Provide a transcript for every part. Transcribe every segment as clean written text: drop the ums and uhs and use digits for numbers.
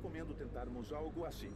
recomendo tentarmos algo assim.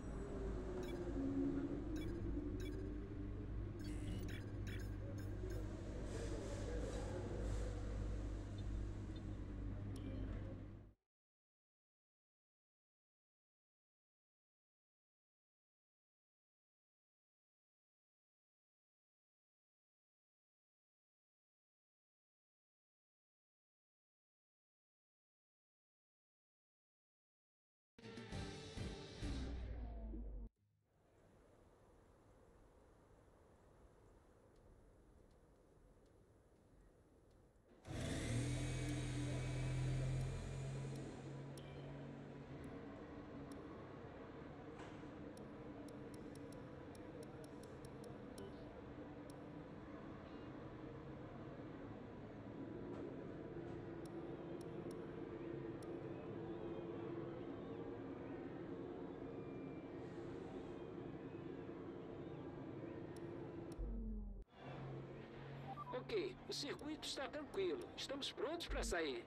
Ok, o circuito está tranquilo. Estamos prontos para sair.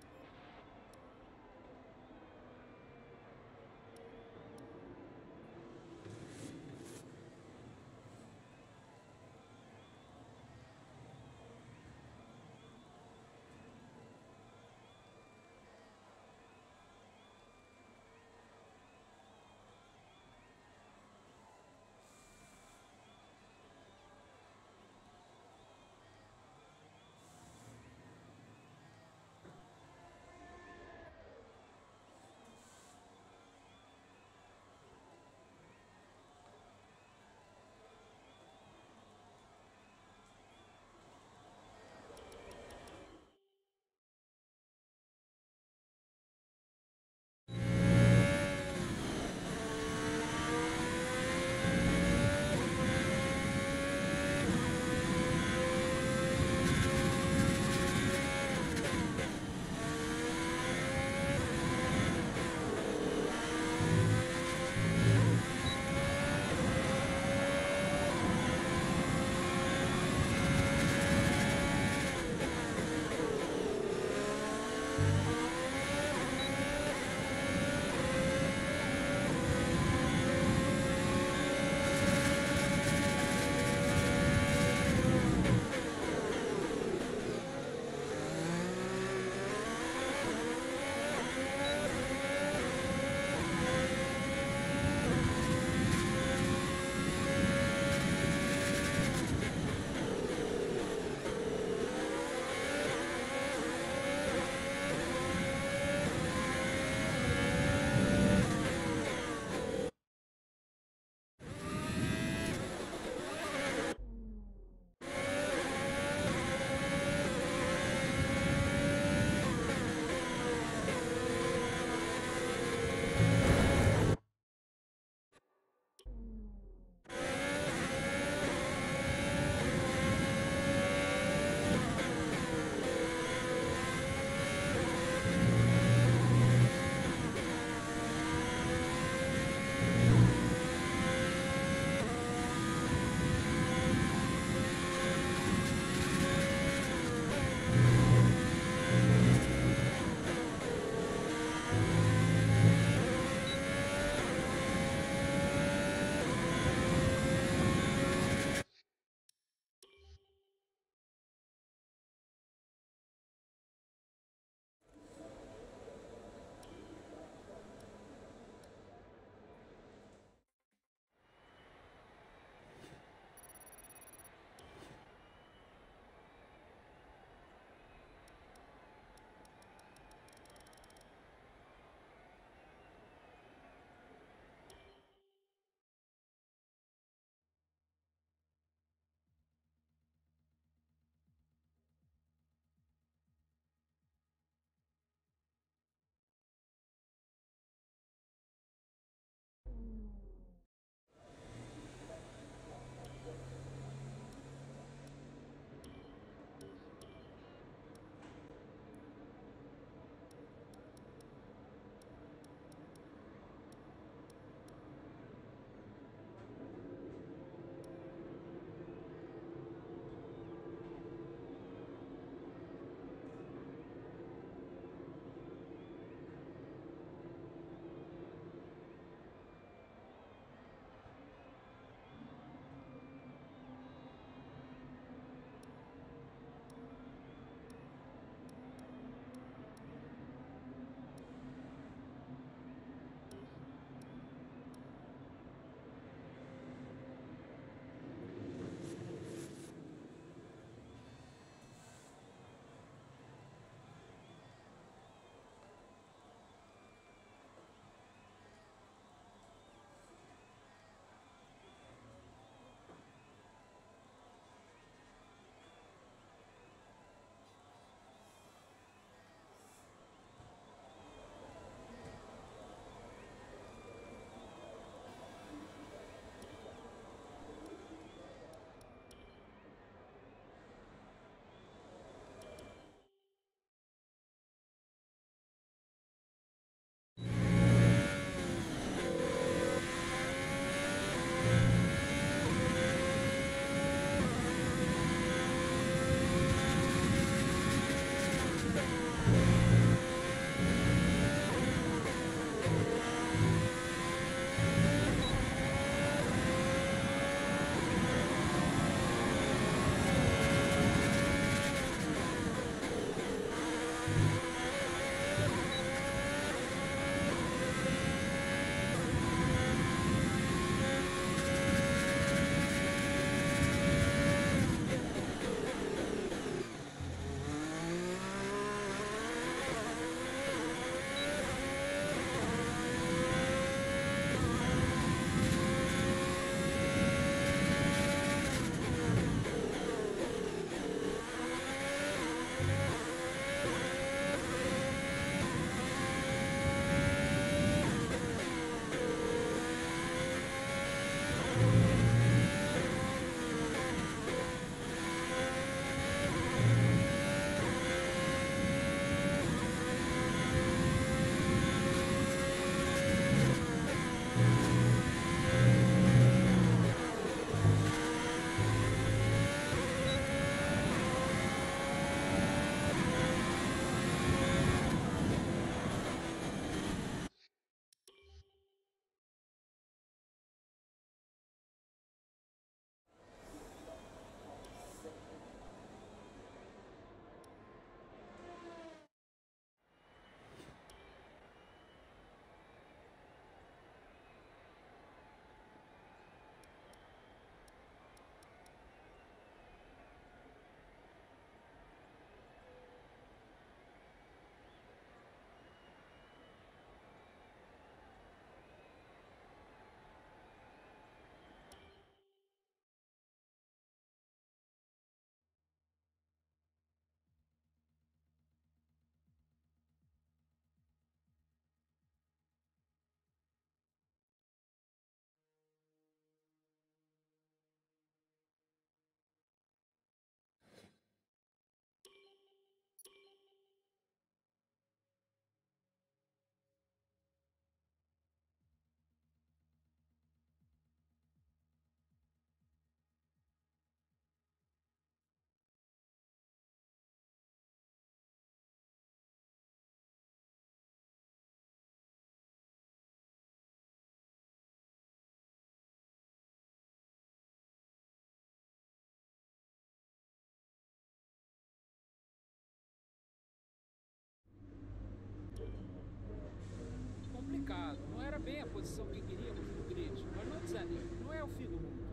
complicado. Não era bem a posição que queríamos no grid. Mas não desanime, não é o fim do mundo.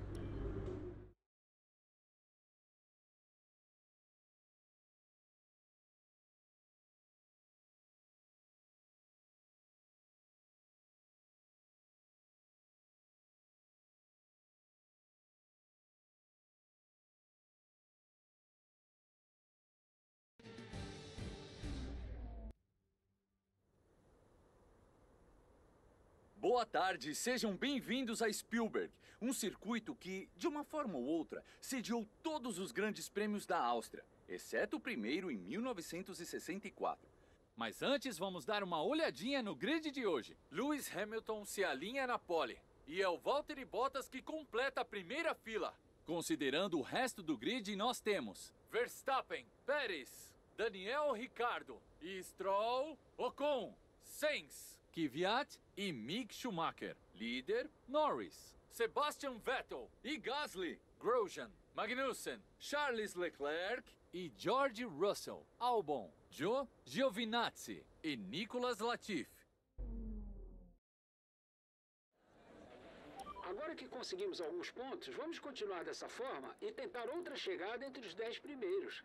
Boa tarde, sejam bem-vindos a Spielberg, um circuito que, de uma forma ou outra, sediou todos os grandes prêmios da Áustria, exceto o primeiro em 1964. Mas antes vamos dar uma olhadinha no grid de hoje. Lewis Hamilton se alinha na pole, e é o Valtteri Bottas que completa a primeira fila. Considerando o resto do grid, nós temos Verstappen, Pérez, Daniel Ricciardo, e Stroll, Ocon, Sainz, Kvyat e Mick Schumacher. Líder, Norris, Sebastian Vettel e Gasly, Grosjean, Magnussen, Charles Leclerc e George Russell, Albon, Joe Giovinazzi e Nicolas Latifi. Agora que conseguimos alguns pontos, vamos continuar dessa forma e tentar outra chegada entre os 10 primeiros.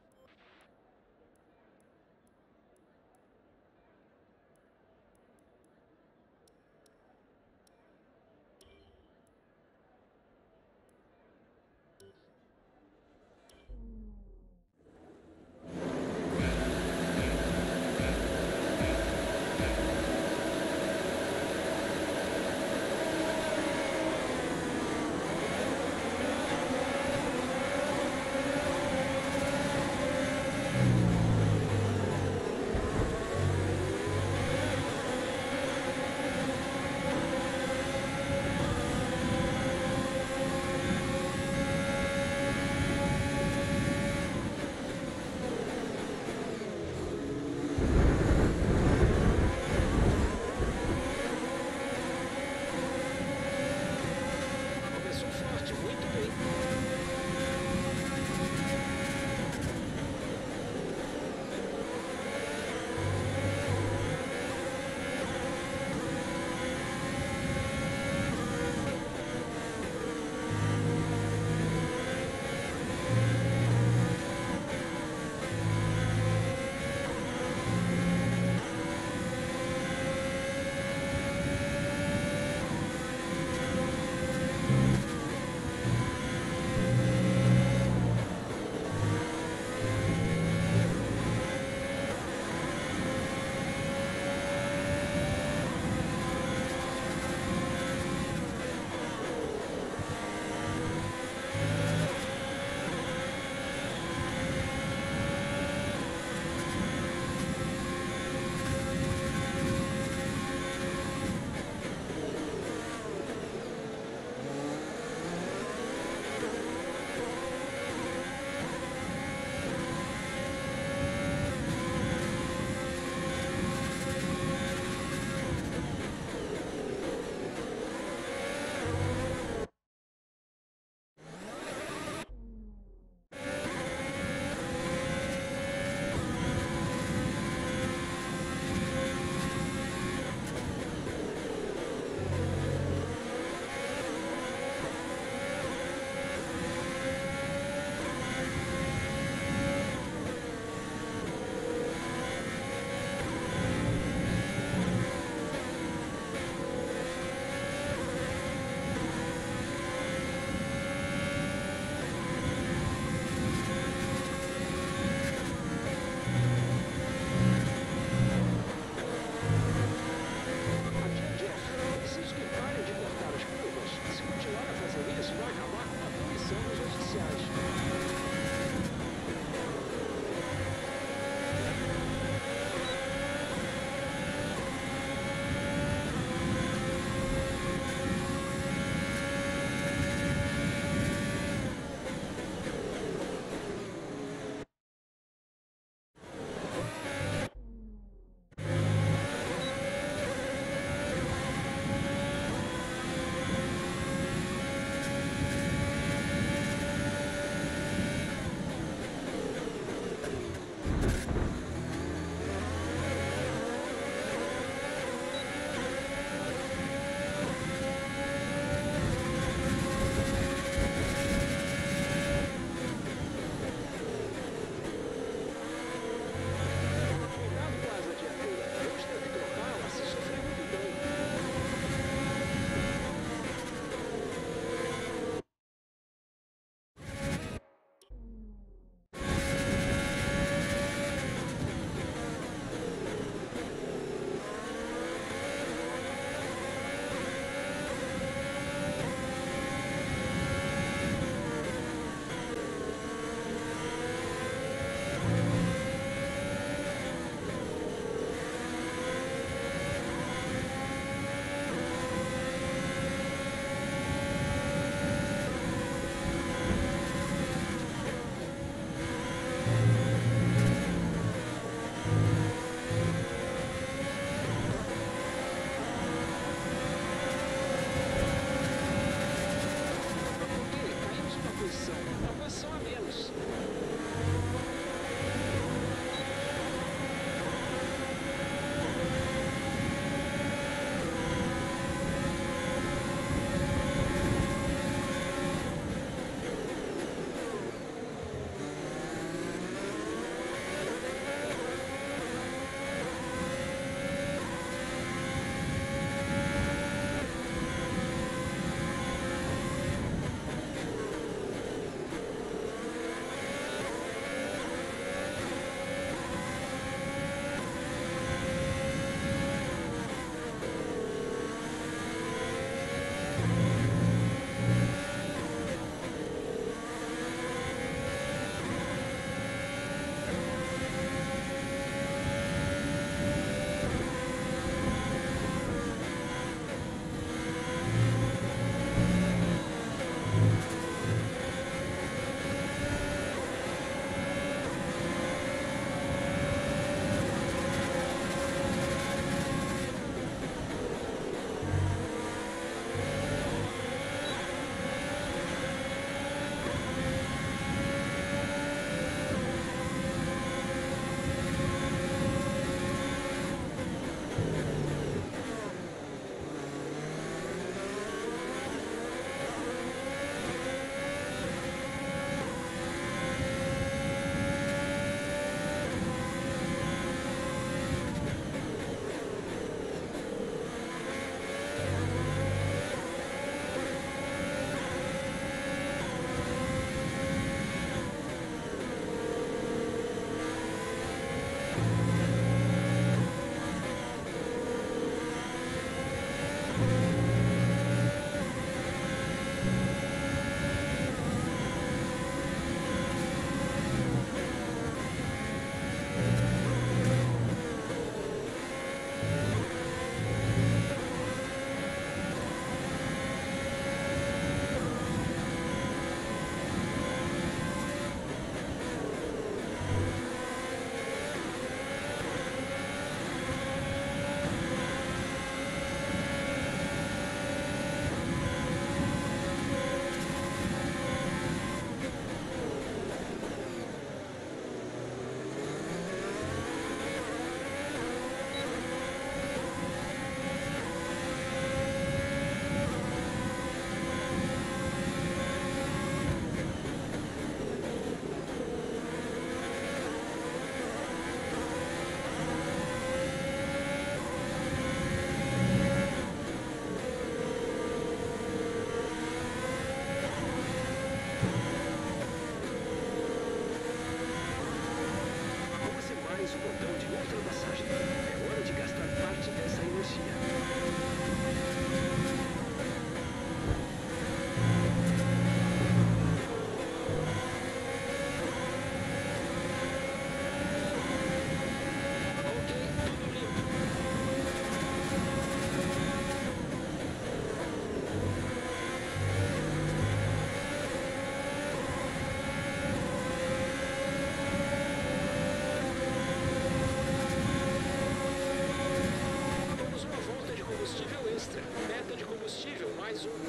Mais um.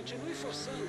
Continue forçando.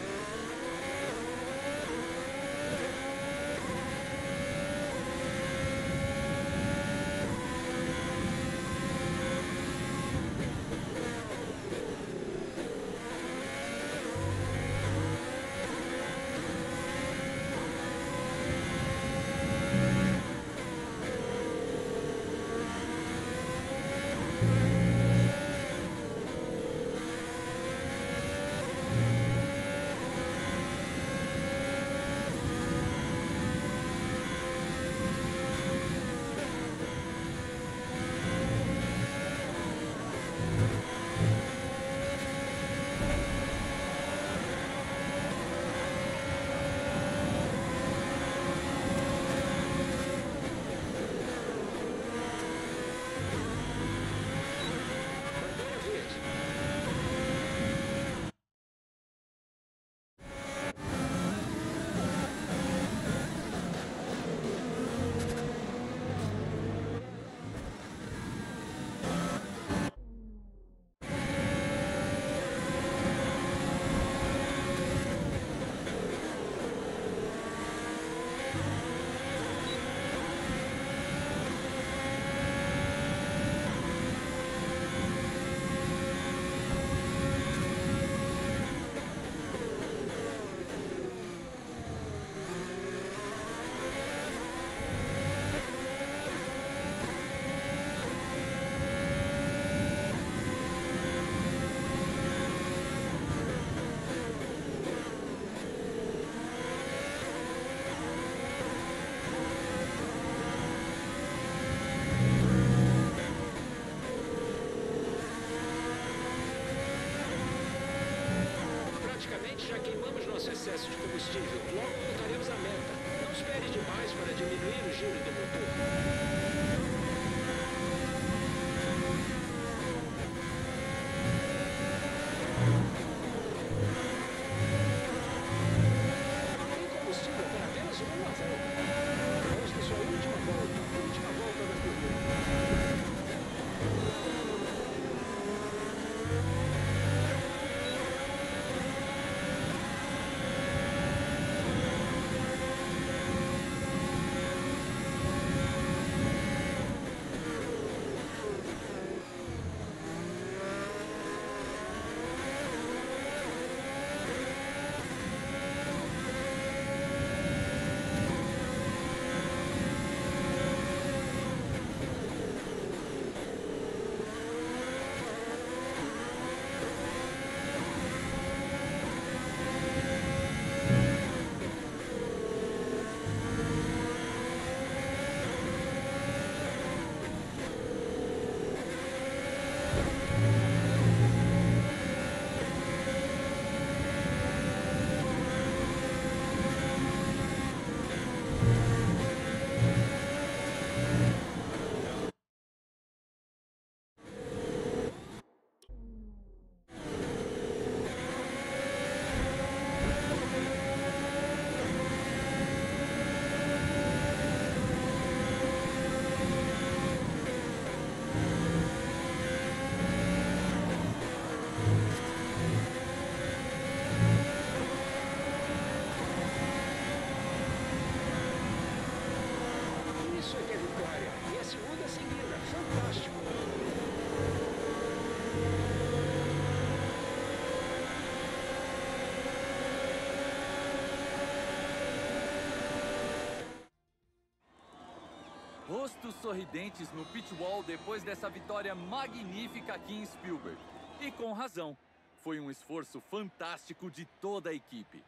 Já queimamos nosso excesso de combustível. Logo voltaremos à meta. Não espere demais para diminuir o giro do motor. Tem combustível para apenas uma volta. Vamos na sua última volta da corrida. Isso é que é vitória. E a segunda seguida. Fantástico. Rostos sorridentes no pit wall depois dessa vitória magnífica aqui em Spielberg. E com razão. Foi um esforço fantástico de toda a equipe.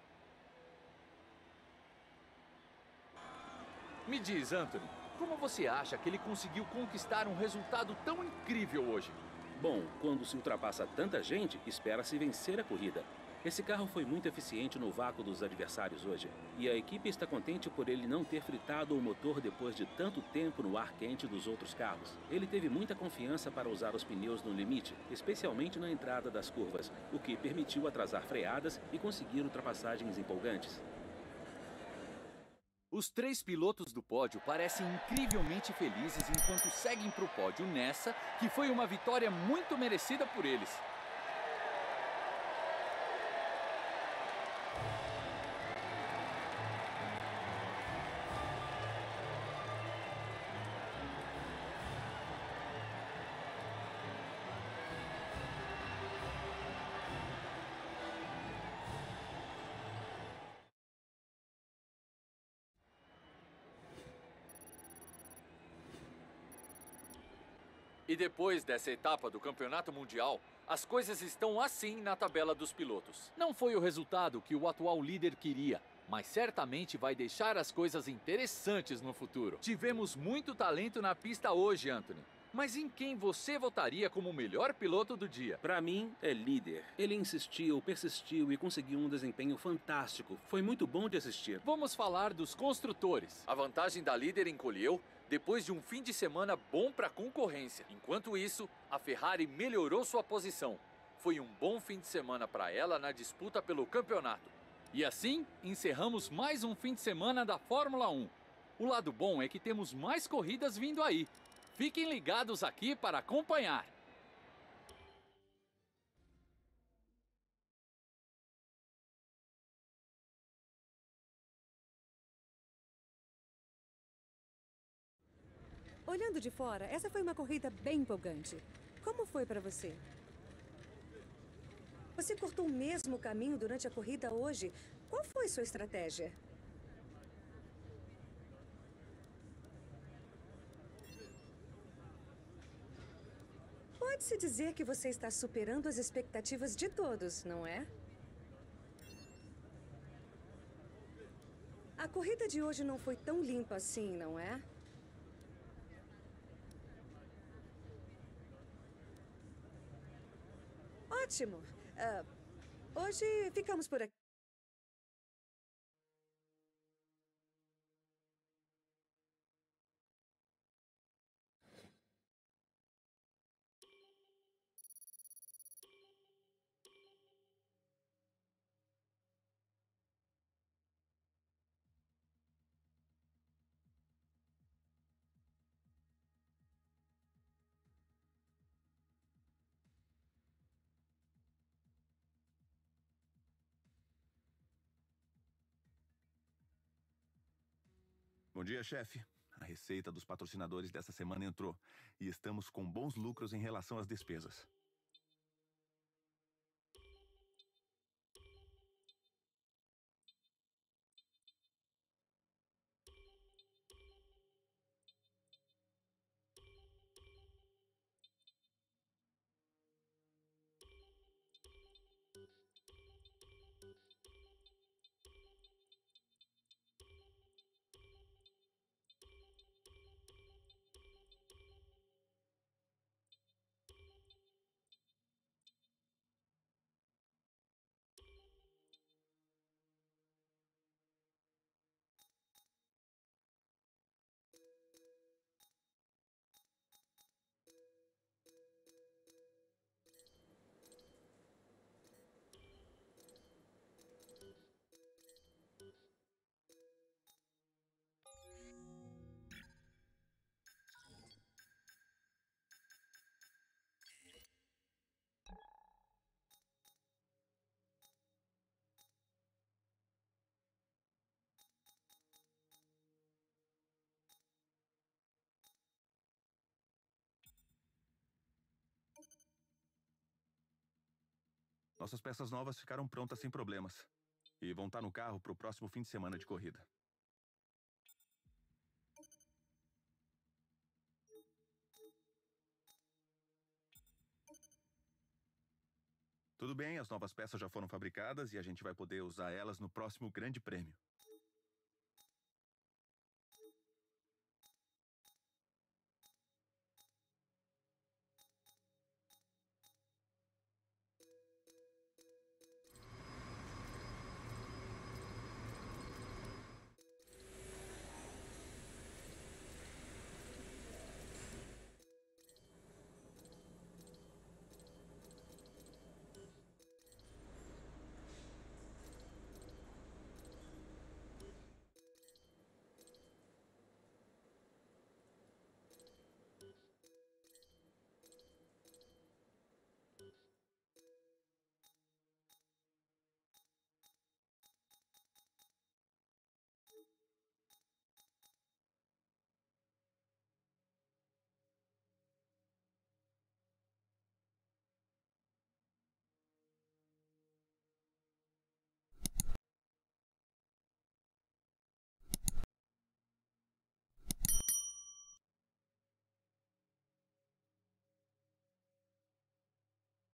Me diz, Anthony, como você acha que ele conseguiu conquistar um resultado tão incrível hoje? Bom, quando se ultrapassa tanta gente, espera-se vencer a corrida. Esse carro foi muito eficiente no vácuo dos adversários hoje. E a equipe está contente por ele não ter fritado o motor depois de tanto tempo no ar quente dos outros carros. Ele teve muita confiança para usar os pneus no limite, especialmente na entrada das curvas, o que permitiu atrasar freadas e conseguir ultrapassagens empolgantes. Os três pilotos do pódio parecem incrivelmente felizes enquanto seguem para o pódio nessa, que foi uma vitória muito merecida por eles. E depois dessa etapa do Campeonato Mundial, as coisas estão assim na tabela dos pilotos. Não foi o resultado que o atual líder queria, mas certamente vai deixar as coisas interessantes no futuro. Tivemos muito talento na pista hoje, Anthony. Mas em quem você votaria como o melhor piloto do dia? Para mim, é líder. Ele insistiu, persistiu e conseguiu um desempenho fantástico. Foi muito bom de assistir. Vamos falar dos construtores. A vantagem da líder encolheu depois de um fim de semana bom para a concorrência. Enquanto isso, a Ferrari melhorou sua posição. Foi um bom fim de semana para ela na disputa pelo campeonato. E assim, encerramos mais um fim de semana da Fórmula 1. O lado bom é que temos mais corridas vindo aí. Fiquem ligados aqui para acompanhar. Olhando de fora, essa foi uma corrida bem empolgante. Como foi para você? Você cortou o mesmo caminho durante a corrida hoje? Qual foi sua estratégia? Pode-se dizer que você está superando as expectativas de todos, não é? A corrida de hoje não foi tão limpa assim, não é? Ótimo. Hoje ficamos por aqui. Bom dia, chefe. A receita dos patrocinadores dessa semana entrou e estamos com bons lucros em relação às despesas. Nossas peças novas ficaram prontas sem problemas. E vão estar no carro para o próximo fim de semana de corrida. Tudo bem, as novas peças já foram fabricadas e a gente vai poder usar elas no próximo Grande Prêmio.